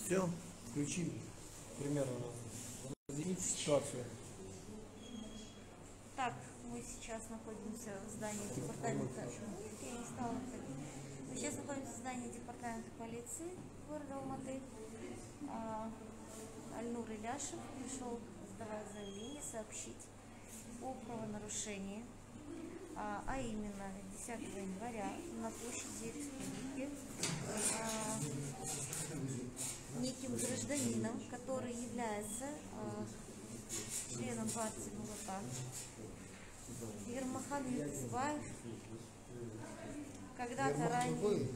Все, включи примерно. Разъясните ситуацию. Так, мы сейчас находимся в здании департамента. Я не стала ходить. Мы сейчас находимся в здании департамента полиции города Алматы. Альнур Иляшев пришел сдавать заявление, сообщить о правонарушении, а именно 10 января на площади Республики неким гражданином, который является членом партии Нур-Отан, Ермахан Ертисбаев, когда-то ранее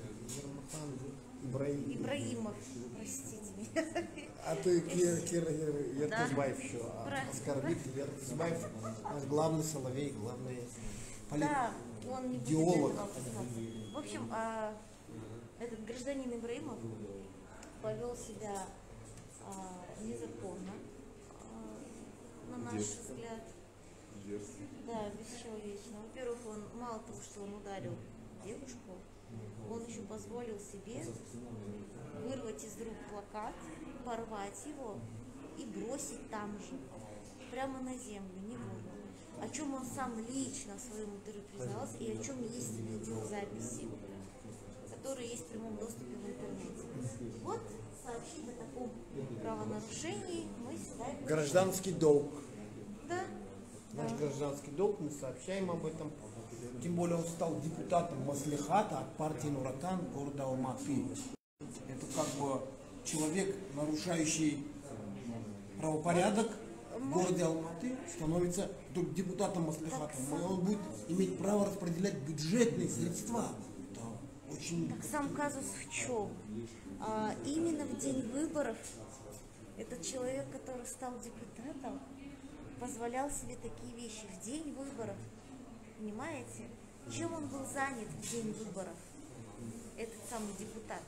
Ибраимов, простите меня. А ты Кир Ертисбаев еще оскорбит. Ертисбаев наш главный соловей, главный Да, он не будет идеолог. В общем, этот гражданин Ибраимов повел себя незаконно, на наш взгляд. Да, бесчеловечно. Во-первых, он мало того, что он ударил девушку, он еще позволил себе вырвать из рук плакат, порвать его и бросить там же, прямо на землю, невольно. О чем он сам лично в своем интервью признался и о чем есть видеозаписи, которые есть в прямом доступе в интернете. Вот сообщить о таком правонарушении мы сюда. Гражданский долг. Да. Наш гражданский долг, мы сообщаем об этом. Тем более он стал депутатом Маслихата от партии Нур-Отан города Алматы. Это как бы человек, нарушающий правопорядок в городе Алматы, становится депутатом Маслихата. Он будет иметь право распределять бюджетные средства. Это очень... Так сам казус в чем? Именно в день выборов этот человек, который стал депутатом, позволял себе такие вещи в день выборов. Понимаете? Чем он был занят в день выборов? Этот самый депутат.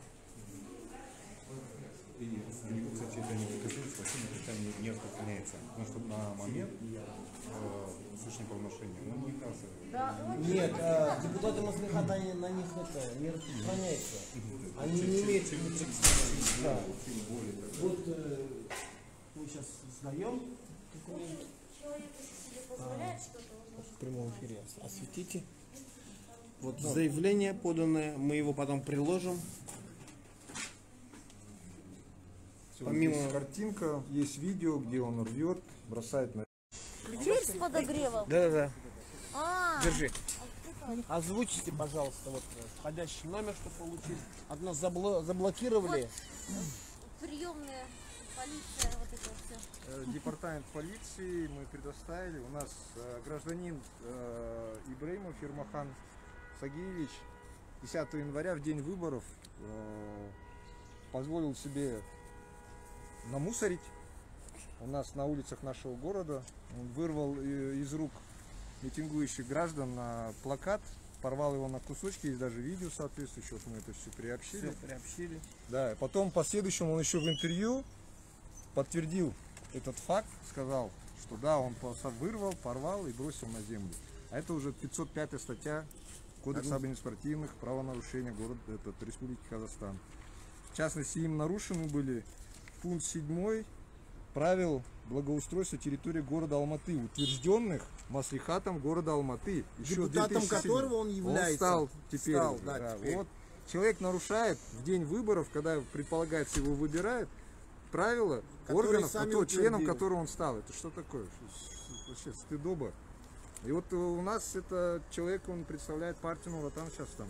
И далеко, кстати, это не доказательство, вообще наказание не распространяется. Потому что на момент слышания правонарушения он не являлся. Да, Нет, депутаты Маслихата, на них это не распространяется. Они не имеют... Да. Вот мы сейчас сдаем. человек, если себе позволяет что-то, В прямом эфире осветите. Вот заявление поданное, мы его потом приложим. Помимо есть картинка, есть видео, где он рвет, бросает на... Дверь с подогревом. Да-да-да. Держи. А Озвучите, пожалуйста, вот входящий номер, что получить. От нас заблокировали. приемная полиция, вот это все. Департамент полиции мы предоставили. У нас гражданин Ибраимов Ермахан Сагиевич 10 января в день выборов позволил себе намусорить у нас на улицах нашего города. Он вырвал из рук митингующих граждан плакат, порвал его на кусочки, есть даже видео соответствующее, мы это все приобщили. Да, потом в последующем он еще в интервью подтвердил этот факт, сказал, что да, он вырвал, порвал и бросил на землю. А это уже 505 статья Кодекса административных правонарушений Республики Казахстан. В частности, им нарушены были пункт 7 правил благоустройства территории города Алматы, утвержденных Маслихатом города Алматы. Еще депутатом которого он является. Он стал теперь. Теперь. Вот человек нарушает в день выборов, когда предполагается его выбирают, правила органов, членом которого он стал. Это что такое? Вообще стыдоба. И вот у нас это человек, он представляет партию Нур-Отан сейчас там.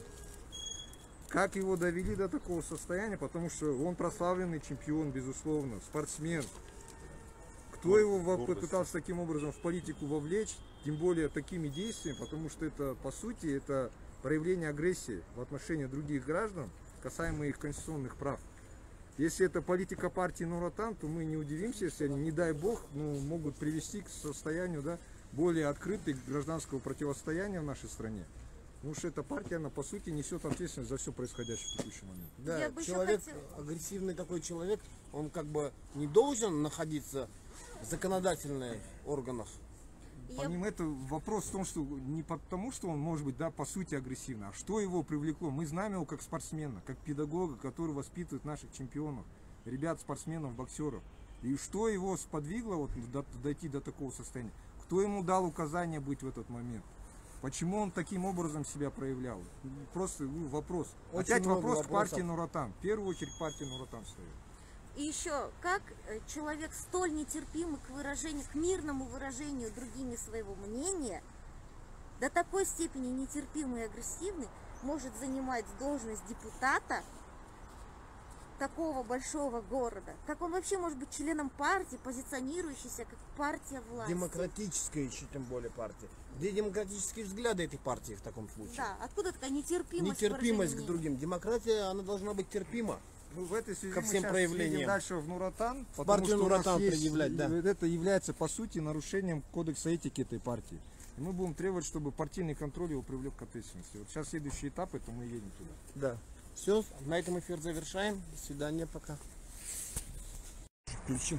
Как его довели до такого состояния? Потому что он прославленный чемпион, безусловно, спортсмен. Кто его попытался таким образом в политику вовлечь, тем более такими действиями, потому что это, по сути, это проявление агрессии в отношении других граждан, касаемо их конституционных прав. Если это политика партии Нур-Отан, то мы не удивимся, если они, не дай бог, могут привести к состоянию более открытого гражданского противостояния в нашей стране. Потому что эта партия, она по сути несет ответственность за все происходящее в текущий момент. Да, человек, агрессивный такой человек, он как бы не должен находиться в законодательных органах. Помимо этого, вопрос в том, что не потому, что он может быть, по сути агрессивный, а что его привлекло. Мы знаем его как спортсмена, как педагога, который воспитывает наших чемпионов. ребят, спортсменов, боксеров. И что его сподвигло вот дойти до такого состояния? Кто ему дал указание быть в этот момент? Почему он таким образом себя проявлял? Просто вопрос. Очень Опять много вопрос к вопросов. партии Нур-Отан. В первую очередь партия Нур-Отан стоит. И еще, как человек столь нетерпимый к выражению, к мирному выражению другими своего мнения, до такой степени нетерпимый и агрессивный, может занимать должность депутата такого большого города? Как он вообще может быть членом партии, позиционирующейся как партия власти? Демократическая еще тем более партия. Где демократические взгляды этой партии в таком случае? Да, откуда такая нетерпимость? Нетерпимость к выражения другим. Демократия, она должна быть терпима. Ну, в этой связи Ко мы всем сейчас проявлениям. едем дальше в Нур-Отан, потому партию что у нас Нур-Отан есть, предъявлять, да. это является по сути нарушением кодекса этики этой партии. И мы будем требовать, чтобы партийный контроль его привлек к ответственности. Вот сейчас следующий этап, это мы едем туда. Да. Все, на этом эфир завершаем. До свидания, пока. Включи.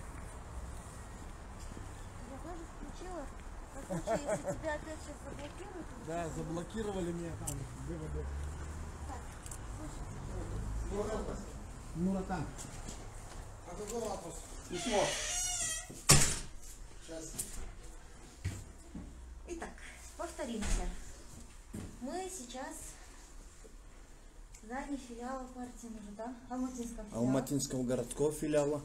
Я тоже включила. На случай, если тебя опять сейчас заблокируют. Да, заблокировали меня там выводы. Нур-Отан. А какой вопрос? Письмо. Сейчас. Итак, повторимся. Мы сейчас в здании филиала партии Нур-Отан, Алматинского филиала. Алматинского городского филиала.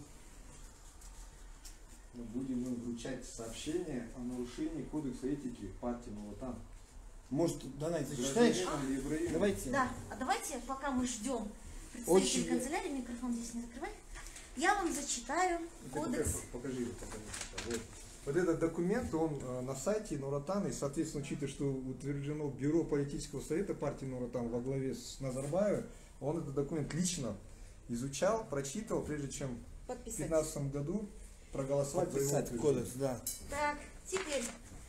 Мы будем им вручать сообщение о нарушении кодекса этики партии Нур-Отан. Может, Данай, зачитаешь? Давайте. Да, а давайте, пока мы ждем представителей Очень- канцелярии, микрофон здесь не закрывай, я вам зачитаю кодекс. Покажи. Вот. Вот этот документ, он на сайте Нур-Отан, и, соответственно, учитывая, что утверждено Бюро политического совета партии Нур-Отан во главе с Назарбаевым, он этот документ лично изучал, прочитал, прежде чем в Подписать. 2015 году проголосовать за его Подписать утверждение. кодекс, да. Так, теперь.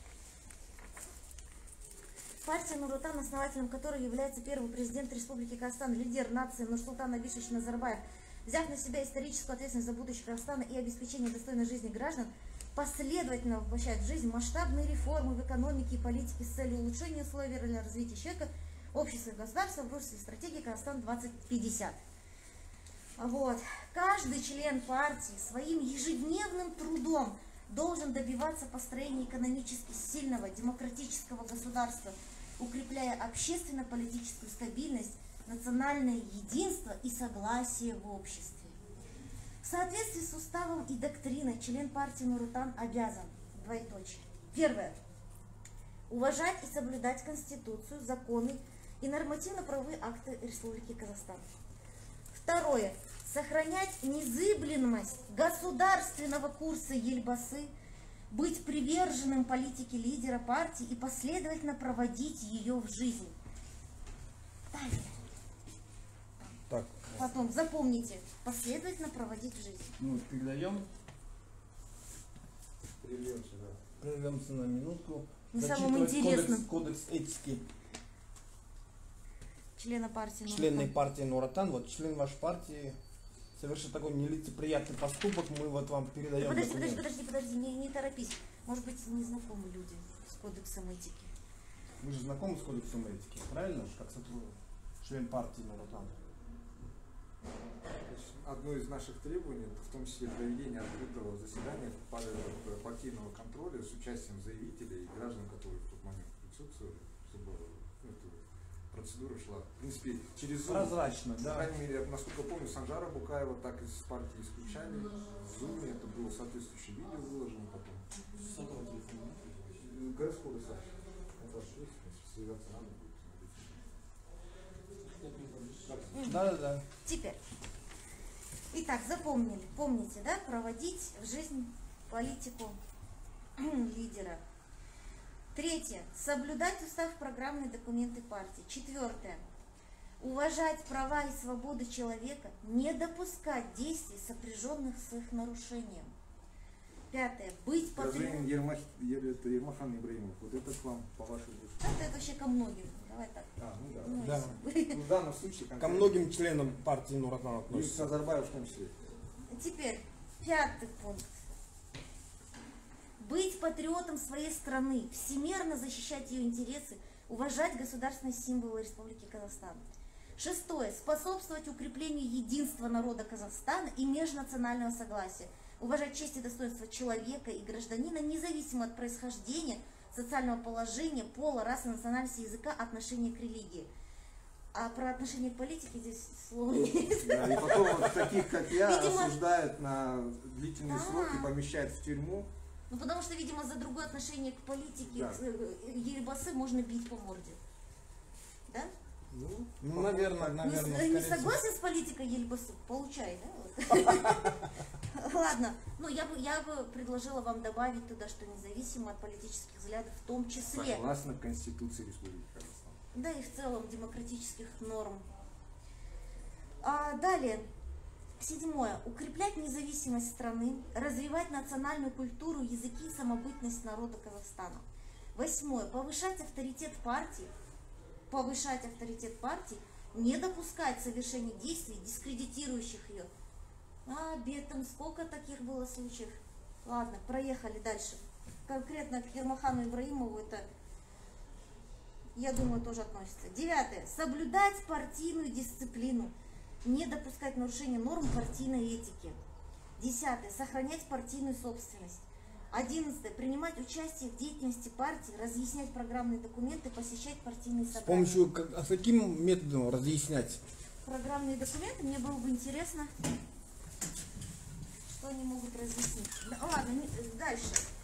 Партия Нур-Отан, основателем которой является первый президент Республики Казахстан, лидер нации Нурсултан Абишевич Назарбаев, взяв на себя историческую ответственность за будущее Казахстана и обеспечение достойной жизни граждан, последовательно воплощает в жизнь масштабные реформы в экономике и политике с целью улучшения условий для развития человека, общества и государства в русле стратегии Казахстан 2050. Вот. Каждый член партии своим ежедневным трудом должен добиваться построения экономически сильного демократического государства, укрепляя общественно-политическую стабильность, национальное единство и согласие в обществе. В соответствии с уставом и доктриной член партии Нур-Отан обязан, двоеточие. Первое. Уважать и соблюдать Конституцию, законы и нормативно-правовые акты Республики Казахстан. Второе. Сохранять незыблемость государственного курса Ельбасы, быть приверженным политике лидера партии и последовательно проводить ее в жизнь. Далее. Так, Потом запомните, последовательно проводить в жизнь. ну, передаем. Прервемся, да. Прервемся на минутку. На самом Зачитывать интересном. Кодекс этики Члена партии членной Нур-Отан. партии Нур-Отан. Вот член вашей партии совершил такой нелицеприятный поступок. Мы вот вам передаем документ. Подожди, не торопись. Может быть, незнакомы люди с кодексом этики. Вы же знакомы с кодексом этики, правильно? Как член партии Нур-Отан. Одно из наших требований, в том числе проведение открытого заседания партийного контроля с участием заявителей и граждан, которые в тот момент присутствовали, чтобы эта процедура шла, в принципе, через Zoom. Прозрачно, По да. крайней мере, насколько помню, Санжара Букаева так из партии исключали. В Zoom это было соответствующее видео выложено потом. Городского достаточно. Это же есть, связаться надо будет. Да. Теперь. Итак, запомнили, помните, да, проводить в жизнь политику лидера. Третье. Соблюдать устав, программные документы партии. Четвертое. Уважать права и свободы человека, не допускать действий, сопряженных с их нарушением. Пятое. Быть Гражданин патриотом. Ермахан Ибраимов, вот это к вам, по вашей душе. Это вообще ко многим. Давай так. Ну да. Ну, Да. если- Ну, в данном случае Ко конкретно. многим членам партии Нур-Отан И относится. Назарбаев в том числе. Теперь, пятый пункт. Быть патриотом своей страны, всемерно защищать ее интересы, уважать государственные символы Республики Казахстан. Шестое. Способствовать укреплению единства народа Казахстана и межнационального согласия. Уважать честь и достоинство человека и гражданина, независимо от происхождения, социального положения, пола, расы, национальности, языка, отношения к религии. А про отношение к политике здесь слова нет. Да, и потом вот таких, как я, Видимо, осуждают на длительные да. сроки, помещают в тюрьму. Ну потому что, видимо, за другое отношение к политике Да. Ельбасы можно бить по морде. Да? Ну, наверное, Не согласен с политикой Ельбасы? Получай, да? Ладно, ну я бы предложила вам добавить туда, что независимо от политических взглядов, в том числе, Согласно Конституции Республики Казахстан. да и в целом демократических норм. Далее. Седьмое. Укреплять независимость страны, развивать национальную культуру, языки и самобытность народа Казахстана. Восьмое. Повышать авторитет партии, не допускать совершения действий, дискредитирующих ее. Бетом, сколько таких было случаев. Ладно, проехали дальше. Конкретно к Ермахану Ибраимову это, я думаю, тоже относится. Девятое. Соблюдать партийную дисциплину, не допускать нарушения норм партийной этики. Десятое. Сохранять партийную собственность. 11. Принимать участие в деятельности партии, разъяснять программные документы, посещать партийные собрания. С помощью, с каким методом разъяснять? Программные документы, мне было бы интересно, что они могут разъяснить. Ладно, дальше.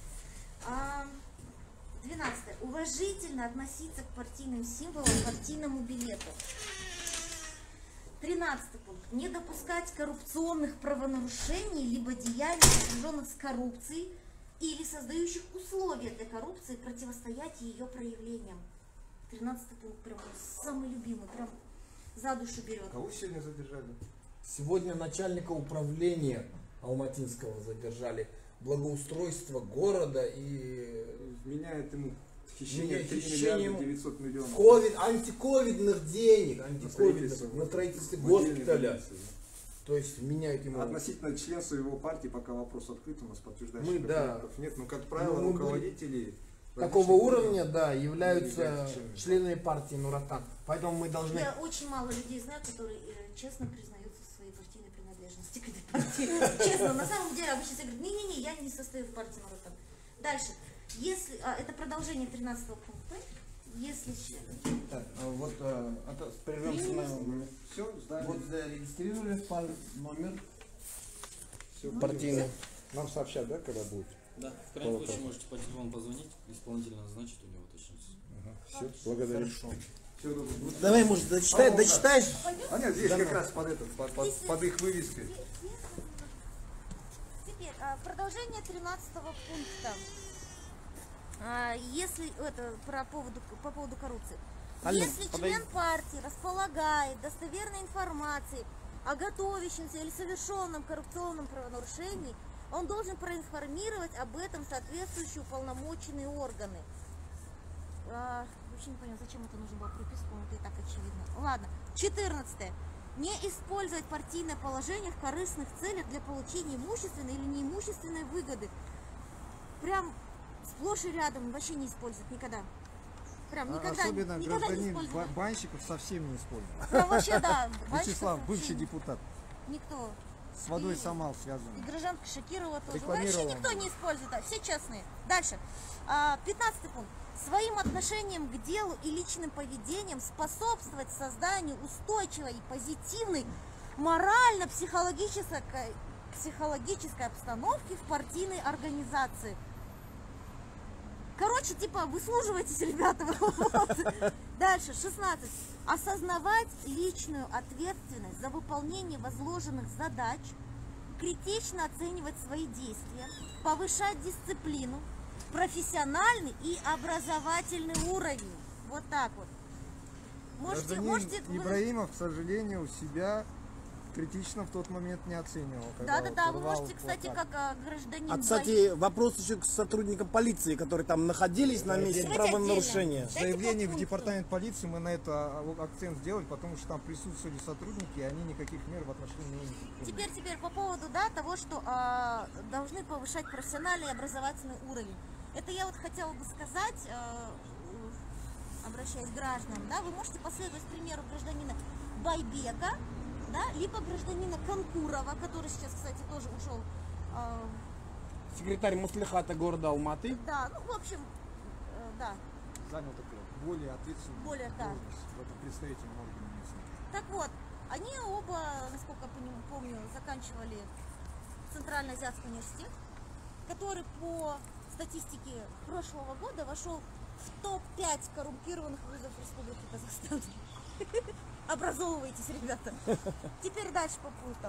12. Уважительно относиться к партийным символам, партийному билету. 13 пункт. Не допускать коррупционных правонарушений, либо деяний, сопряженных с коррупцией, или создающих условия для коррупции, противостоять ее проявлениям. 13 пункт прям самый любимый, прям за душу берет. Кого сегодня задержали? Сегодня начальника управления Алматинского задержали. Благоустройство города и Меняет ему хищение 3 хищением миллиарда 900 миллионов. антиковидных денег, на строительстве госпиталя. То есть меняют ему. Относительно членства его партии пока вопрос открыт, у нас подтверждающих Мы, да. документов нет. Но, как правило, мы руководители такого различных уровня, да, являются являются членами партии Нур-Отан. Поэтому мы должны... Я очень мало людей знаю, которые честно признаются в своей партийной принадлежности к этой партии. Честно, на самом деле обычно все говорят, не-не-не, я не состою в партии Нур-Отан. Дальше. Если, это продолжение 13 пункта. Если... Так, вот прервемся на... Все, здание. Вот зарегистрировали номер Все, партийный. Нам сообщат, да, когда будет? Да, в крайнем случае можете по телефону позвонить, исполнительно назначить, у него уточнить. Все, благодарю. Хорошо. Все, доброго. Давай, может, дочитаешь? А нет, здесь Да, как да. раз под их вывеской. Теперь, продолжение 13 пункта. Если это по поводу коррупции. Алло, Если член партии располагает достоверной информацией о готовящемся или совершенном коррупционном правонарушении, он должен проинформировать об этом соответствующие уполномоченные органы. Вообще не понял, зачем это нужно было приписку, по-моему, это и так очевидно. Ладно. 14. Не использовать партийное положение в корыстных целях для получения имущественной или неимущественной выгоды. Прям сплошь и рядом вообще не использовать никогда. Прям никогда, Особенно никогда не гражданин использовать. банщиков совсем не использует. Прям вообще, да. Вячеслав, банщиков бывший вообще депутат, никто. с водой И- Самал И связан. гражданка Шакирова тоже. Рекламировала. Вообще никто не использует, да, все честные. Дальше. 15 пункт. Своим отношением к делу и личным поведением способствовать созданию устойчивой и позитивной морально-психологической обстановки в партийной организации. Короче, типа, выслуживайтесь, ребята. Вот. Дальше, 16. Осознавать личную ответственность за выполнение возложенных задач, критично оценивать свои действия, повышать дисциплину, профессиональный и образовательный уровень. Вот так вот. Можете... Ибраимов, к сожалению, себя критично в тот момент не оценивал. Да, вы можете, кстати, как гражданин... кстати, вопрос еще к сотрудникам полиции, которые там находились на месте Давайте правонарушения. В Дайте заявлении по в пункту. департамент полиции мы на это акцент сделали, потому что там присутствовали сотрудники, и они никаких мер в отношении не приняли. Теперь по поводу, да, того, что должны повышать профессиональный и образовательный уровень. Это я вот хотела бы сказать, обращаясь к гражданам, да, вы можете последовать примеру гражданина Байбека, да, либо гражданина Конкурова, который сейчас, кстати, тоже ушел. Секретарь Маслихата города Алматы. Да, ну, в общем, да. Занял такое более ответственную Да. должность в этом представительном органе местном. Так вот, они оба, насколько помню, заканчивали Центральноазиатский университет, который по статистике прошлого года вошел в топ-5 коррумпированных вузов Республики Казахстан. Образовывайтесь, ребята. Теперь дальше по пунктам.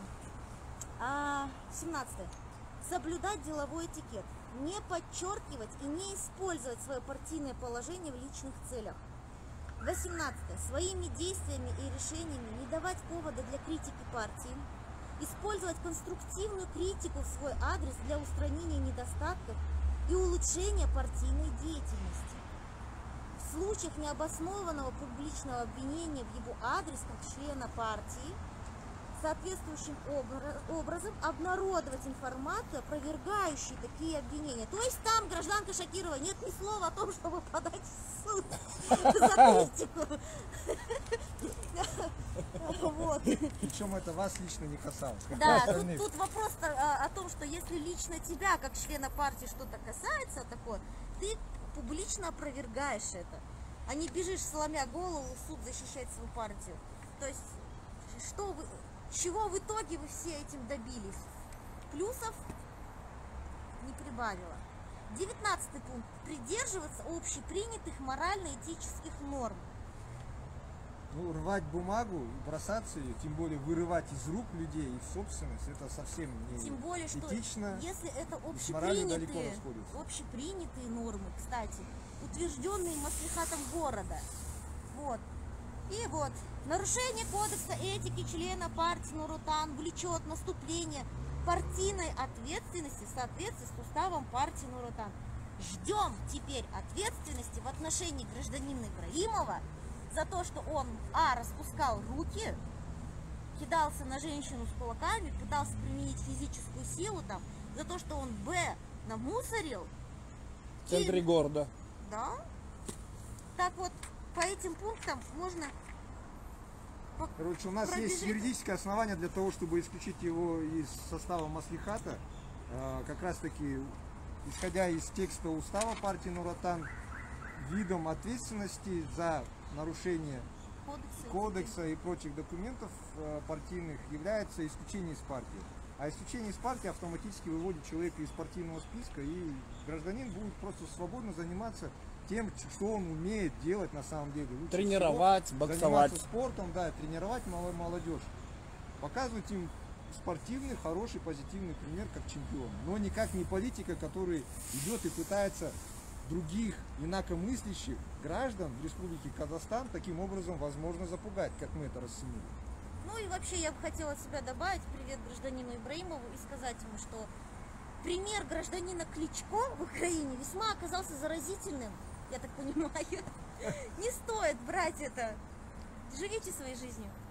17. Соблюдать деловой этикет. Не подчеркивать и не использовать свое партийное положение в личных целях. 18. Своими действиями и решениями не давать повода для критики партии. Использовать конструктивную критику в свой адрес для устранения недостатков и улучшения партийной деятельности. В случаях необоснованного публичного обвинения в его адрес как члена партии соответствующим образом обнародовать информацию, опровергающую такие обвинения. То есть там, гражданка Шакирова, нет ни слова о том, чтобы подать в суд за критику. Вот. Причем это вас лично не касалось. Да, тут вопрос о том, что если лично тебя, как члена партии, что-то касается такое, ты публично опровергаешь это, а не бежишь, сломя голову, в суд защищать свою партию. То есть, чего в итоге вы все этим добились? Плюсов не прибавило. 19 пункт. Придерживаться общепринятых морально-этических норм. Ну, рвать бумагу, бросаться ее, тем более вырывать из рук людей их собственность, это совсем не Тем более, что этично, если это с моралью далеко расходится. общепринятые нормы, кстати, утвержденные маслихатом города. Вот. И вот, нарушение кодекса этики члена партии Нур-Отан влечет наступление партийной ответственности в соответствии с уставом партии Нур-Отан. Ждем теперь ответственности в отношении гражданина Ибраимова за то, что он распускал руки, кидался на женщину с кулаками, пытался применить физическую силу там, за то, что он намусорил. В центре города. Да. Так вот, по этим пунктам можно... Короче, у нас есть юридическое основание для того, чтобы исключить его из состава маслихата. Как раз таки, исходя из текста устава партии Нур-Отан, видом ответственности за нарушение кодекса и прочих документов партийных является исключение из партии. А исключение из партии автоматически выводит человека из партийного списка, и гражданин будет просто свободно заниматься тем, что он умеет делать на самом деле. Лучше Тренировать, боксовать. Заниматься спортом, да, тренировать молодежь. Показывать им спортивный, хороший, позитивный пример как чемпион. Но никак не политика, который идет и пытается других инакомыслящих граждан в Республике Казахстан таким образом, возможно, запугать, как мы это расценили. Ну и вообще я бы хотела от себя добавить привет гражданину Ибраимову и сказать ему, что пример гражданина Кличко в Украине весьма оказался заразительным, я так понимаю. Не стоит брать это. Живите своей жизнью.